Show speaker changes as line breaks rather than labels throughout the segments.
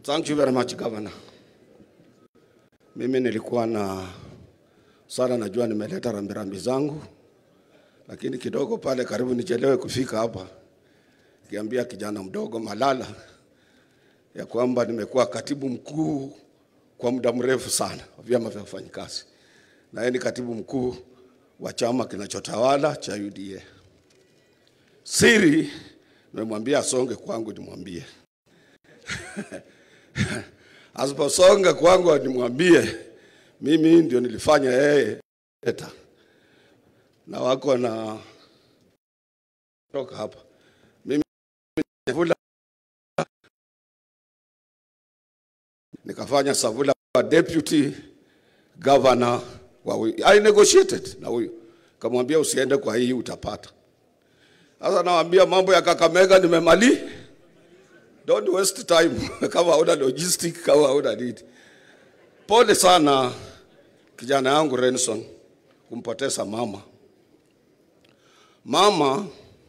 Thank you very much, Governor. Mimi nilikuwa na sana najua nimeleta rambirambi zangu, lakini kidogo pale karibu nichelewe kufika hapa. Kiambia kijana mdogo Malala ya kwamba nimekuwa katibu mkuu kwa muda mrefu sana wa vyama vya wafanyikazi. Na yeye ni katibu mkuu wa chama kinachotawala cha UDA. Siri nimemwambia asonge kwangu nimwambie. Asiposonga kwangu nimwambie mimi ndio nilifanya yeye eta. Na wako na toka hapa. Mimi nikafanya Savula deputy governor wa huyu. I negotiated na huyu. Kamwambia usiende kwa hii utapata. Sasa nawaambia mambo ya Kakamega nimemali. Don't waste time kama una logistic kama una need. Pole sana kijana yangu Renson kumpoteza mama. Mama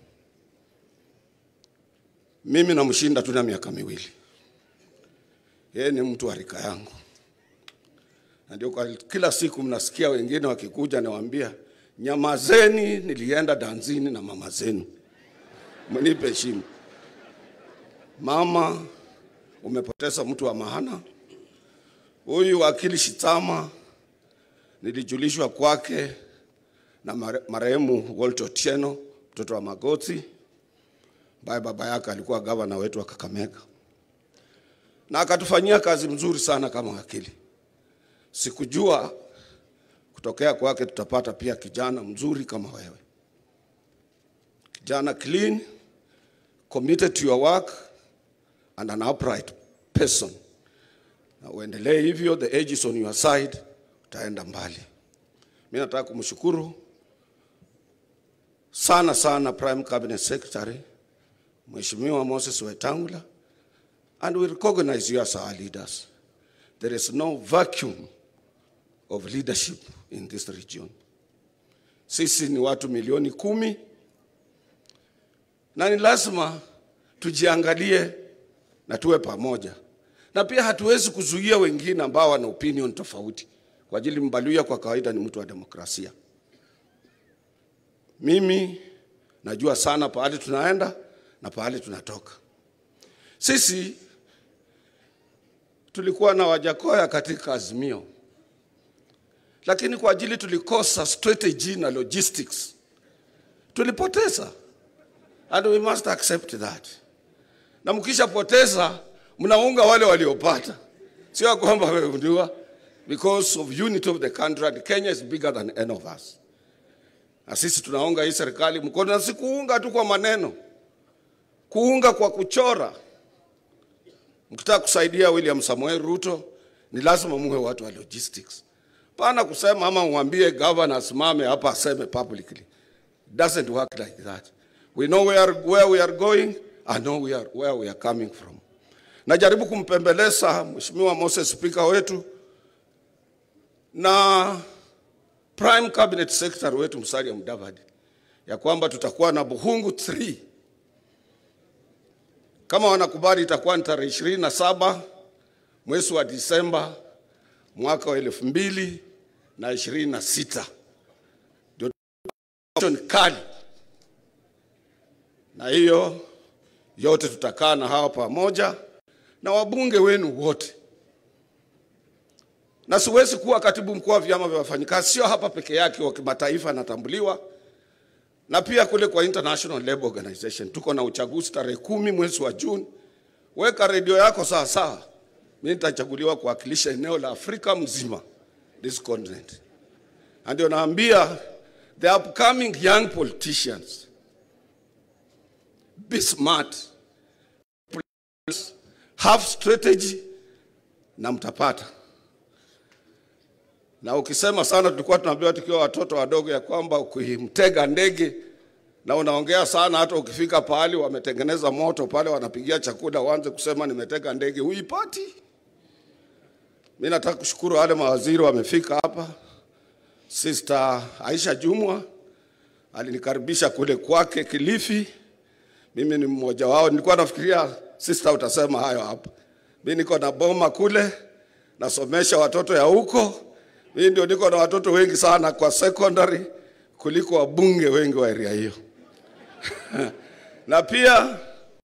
mimi namshinda tu na miaka 2. Yeye ni mtu wa rika yangu. Na ndio kila siku mnasikia wengine wakikuja nawaambia nyamazeni nilienda danzini na mama zenu. Mnipe heshima. Mama umepoteza mtu wa maana. Huyu wakili Shitama nilijulishwa kwake na marehemu Walter Otieno, mtoto wa Magoti. Baba yake alikuwa gavana wetu wa Kakamega. Na akatufanyia kazi mzuri sana kama wakili. Sikujua kutokea kwake tutapata pia kijana mzuri kama wewe. Kijana clean, committed to your work and an upright person. Na uendelee hivyo, the age is on your side, utaenda mbali. Mimi nataka kumshukuru sana Prime Cabinet Secretary Mheshimiwa Moses Wetangula, and we recognize you as our leaders. There is no vacuum of leadership in this region. Sisi ni watu milioni 10 na ni lazima tujiangalie na tuwe pamoja. Na pia hatuwezi kuzuia wengine ambao wana opinion tofauti. Kwa ajili Mbaluya kwa kawaida ni mtu wa demokrasia. Mimi najua sana pahali tunaenda na pahali tunatoka. Sisi tulikuwa na Wajakoya katika Azimio. Lakini kwa ajili tulikosa strategy na logistics, tulipoteza. And we must accept that. Na mkisha poteza, mnaunga wale waliopata. Sio kwamba wewe ndio, because of unity of the country, and Kenya is bigger than any of us. Na sisi tunaunga hii serikali mkono, na si kuunga tu kwa maneno. Kuunga kwa kuchora. Mkitaka kusaidia William Samoei Ruto, ni lazima muwe watu wa logistics. Pana kusema ama mwambie governor asimame hapa aseme publicly. It doesn't work like that. We know where we are going and know where we are coming from. Najaribu kumpembeleza Mheshimiwa Moses Speaker wetu na Prime Cabinet Secretary wetu Musalia Mudavadi ya kwamba tutakuwa na Buhungu 3. Kama wanakubali itakuwa ni tarehe 27 mwezi wa Disemba mwaka wa 2026. Ndio kali. Na hiyo yote tutakaa na hawa pamoja na wabunge wenu wote. Na siwezi kuwa katibu mkuu wa vyama vya wafanyikazi, sio hapa peke yake, wa kimataifa anatambuliwa. Na pia kule kwa International Labour Organization tuko na uchaguzi tarehe 10 mwezi wa June. Weka radio yako sawa. Mimi nitachaguliwa kuwakilisha eneo la Afrika mzima, this continent. And ndio naambia the upcoming young politicians, be smart, have strategy, na mtapata. Na ukisema sana, tulikuwa tunaambiwa tukiwa watoto wadogo ya kwamba ukimtega ndege na unaongea sana, hata ukifika pahali wametengeneza moto pale wanapigia chakula, uanze kusema nimetega ndege, huipati. Mimi nataka kushukuru wale mawaziri wamefika hapa. Sister Aisha Jumwa alinikaribisha kule kwake Kilifi. Mimi ni mmoja wao. Nilikuwa nafikiria sister utasema hayo hapa. Mimi niko na boma kule, nasomesha watoto ya huko. Mimi ndio niko na watoto wengi sana kwa secondary kuliko wabunge wengi wa area hiyo. Na pia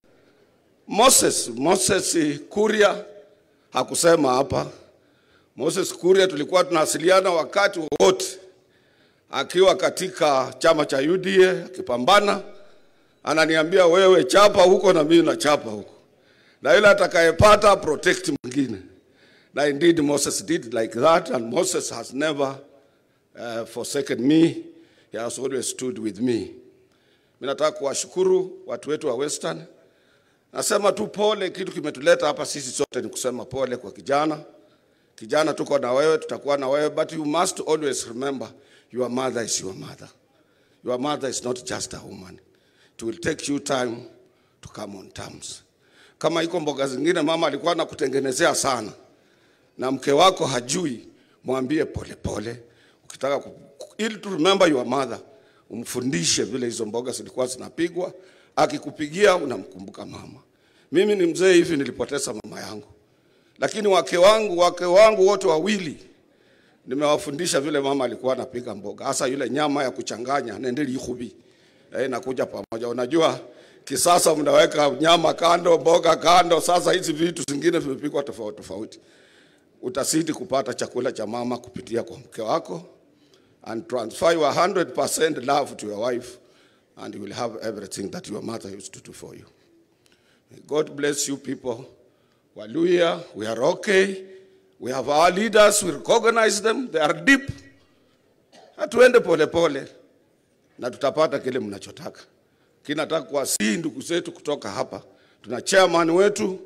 Moses Kuria hakusema hapa. Moses Kuria tulikuwa tunawasiliana wakati wote akiwa katika chama cha UDA akipambana, ananiambia wewe chapa huko na mimi na chapa huko, na yule atakayepata protect mwingine. Na indeed Moses did like that, and Moses has never forsaken me. He has always stood with me. Mimi nataka kuwashukuru watu wetu wa Western. Nasema tu pole, kitu kimetuleta hapa sisi sote ni kusema pole kwa kijana. Kijana tuko na wewe, tutakuwa na wewe, but you must always remember your mother is your mother. Your mother is not just a woman. It will take you time to come on terms. Kama iko mboga zingine mama alikuwa anakutengenezea sana na mke wako hajui, mwambie pole pole. Ukitaka ili to remember your mother, umfundishe vile hizo mboga zilikuwa zinapigwa. Akikupigia unamkumbuka mama. Mimi ni mzee hivi, nilipoteza mama yangu, lakini wake wangu wote wawili nimewafundisha vile mama alikuwa anapiga mboga, hasa yule nyama ya kuchanganya nendeli ikhubi nakuja pamoja. Unajua kisasa mnaweka nyama kando, mboga kando, sasa hizi vitu zingine vimepikwa tofauti tofauti. Utasidi kupata chakula cha mama kupitia kwa mke wako, and transfer your 100% love to your wife, and you will have everything that your mother used to do for you. May God bless you people. Hallelujah. We are okay. We have our leaders. We recognize them. They are deep. Hatuende pole pole na tutapata kile mnachotaka. Kinataka kuwasihi ndugu zetu kutoka hapa. Tuna chairman wetu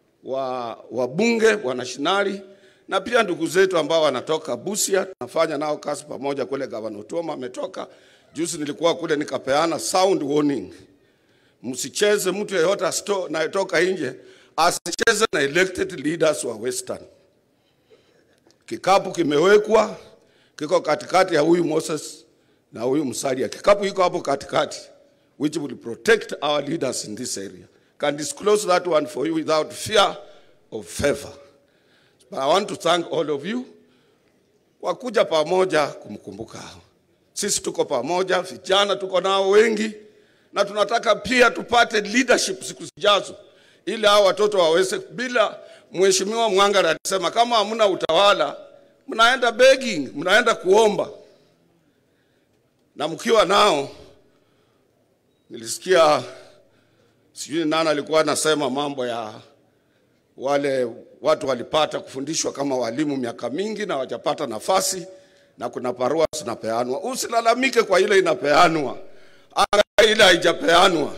wa bunge wa nationali, na pia ndugu zetu ambao wanatoka Busia, tunafanya nao kazi pamoja kule. Governor Otuoma ametoka. Juzi nilikuwa kule nikapeana sound warning. Msicheze mtu yeyote anayetoka nje asicheze na elected leaders wa Western. Kikapu kimewekwa, kiko katikati ya huyu Moses na huyu Musalia. Kikapu iko hapo katikati, which will protect our leaders in this area. Can disclose that one for you without fear of favor. But I want to thank all of you wakuja pamoja kumkumbuka. Sisi tuko pamoja, vijana tuko nao wengi, na tunataka pia tupate leadership siku zijazo, ili hao watoto waweze. Bila Mheshimiwa Mwangara alisema kama hamna utawala, mnaenda begging, mnaenda kuomba. Na mkiwa nao, nilisikia sijui nani alikuwa anasema mambo ya wale watu walipata kufundishwa kama walimu miaka mingi na wajapata nafasi, na kuna barua zinapeanwa. Usilalamike kwa ile inapeanwa, anga ile haijapeanwa.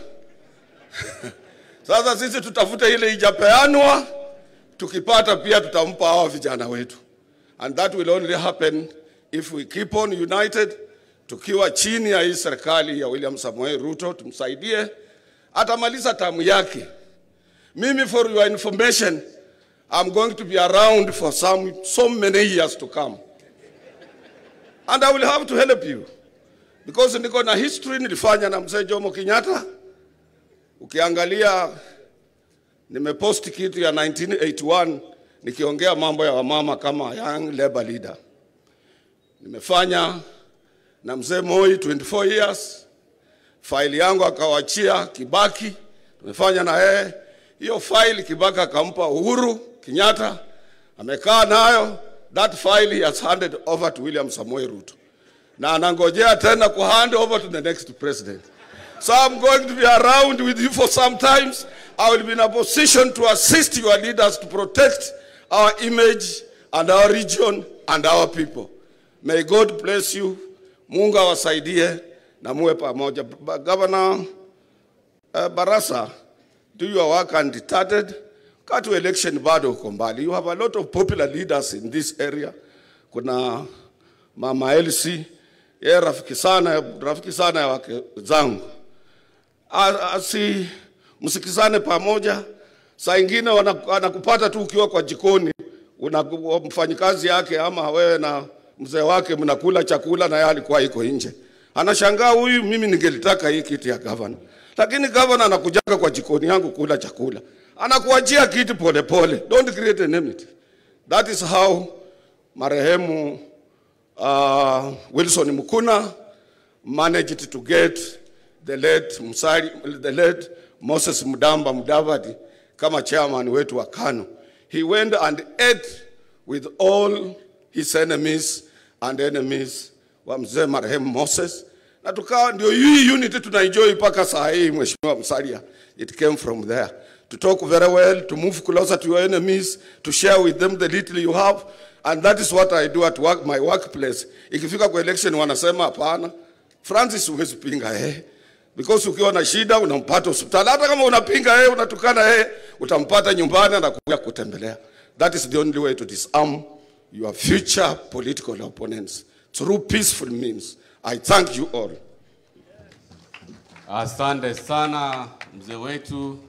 Sasa sisi tutafute ile haijapeanwa, tukipata pia tutampa hao vijana wetu. And that will only happen if we keep on united. Tukiwa chini ya hii serikali ya William Samoei Ruto, tumsaidie atamaliza tamu yake. Mimi, for your information, I'm going to be around for so many years to come. And I will have to help you. Because niko na history nilifanya na mzee Jomo Kenyatta. Ukiangalia nimepost kitu ya 1981 nikiongea mambo ya wamama kama young labor leader. Nimefanya na mzee Moi 24 years. File yangu akawachia Kibaki. Tumefanya na yeye. Hiyo file Kibaki akampa Uhuru Kenyatta. Amekaa nayo. That file he has handed over to William Samoei Ruto. Na anangojea tena ku hand over to the next president. So I'm going to be around with you for some times. I will be in a position to assist your leaders to protect our image and our region and our people. May God bless you. Mungu awasaidie na muwe pamoja. Governor Barasa, do your work undeterred. Katu election bado uko mbali. You have a lot of popular leaders in this area. Kuna Mama Elsie, yeye rafiki sana ya wake zangu. Msikizane pamoja. Saa ingine wanakupata tu ukiwa kwa jikoni, mfanyikazi yake ama wewe na mzee wake mnakula chakula na yeye alikuwa yuko nje. Anashangaa huyu, mimi ningelitaka hii kiti ya governor. Lakini governor anakujaga kwa jikoni yangu kula chakula. anakuachia kiti pole pole. Don't create an enmity. That is how marehemu Wilson Mukuna managed to get the late Moses Mudamba Mudavadi kama chairman wetu wa KANU. He went and ate with all his enemies and enemies wa mzee marehemu Moses. Na tukawa ndio hii unity tunaenjoy paka saa hii Mheshimiwa Musalia. It came from there. To talk very well, to move closer to your enemies, to share with them the little you have. And that is what I do at work, my workplace. Ikifika kwa election wanasema hapana. Francis huwezi pinga because ukiwa na shida unampata hospitali. Hata kama unapinga unatukana utampata nyumbani na kuja kutembelea. That is the only way to disarm your future political opponents through peaceful means. I thank you all.
Asante sana mzee wetu.